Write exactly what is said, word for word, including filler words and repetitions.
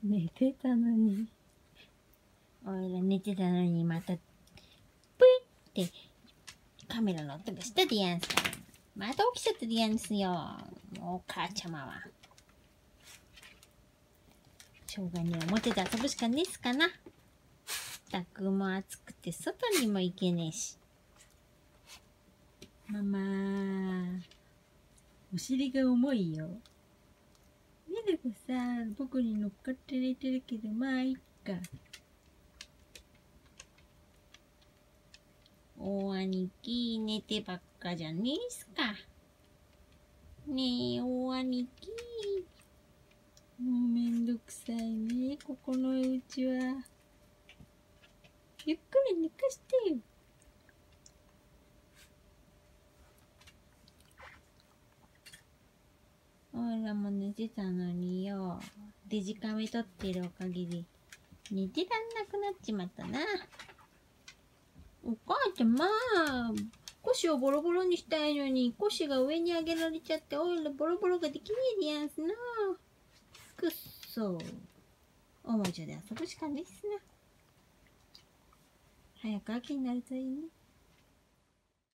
寝てたのに。おいら寝てたのにまた、ぷいってカメラの音がしたでやんす。また起きちゃったでやんすよ。もうお母ちゃまは。しょうがに表で遊ぶしかねえっすかな。たくも暑くて外にも行けねえし。ママー、お尻が重いよ。ミルクさ、僕に乗っかって寝てるけど、まあいっか。お兄貴、寝てばっかじゃねえっすか。ねえ、お兄貴。もうめんどくさいね、ここのうちは。ゆっくり寝かしてよ。おいらも寝てたのによ。デジカメ撮ってるおかげで寝てらんなくなっちまったな。お母ちゃん、まあ、腰をボロボロにしたいのに腰が上に上げられちゃっておいらボロボロができねえでやんすな。くっそ。おもちゃで遊ぶしかねえっすな。早く秋になるといいね。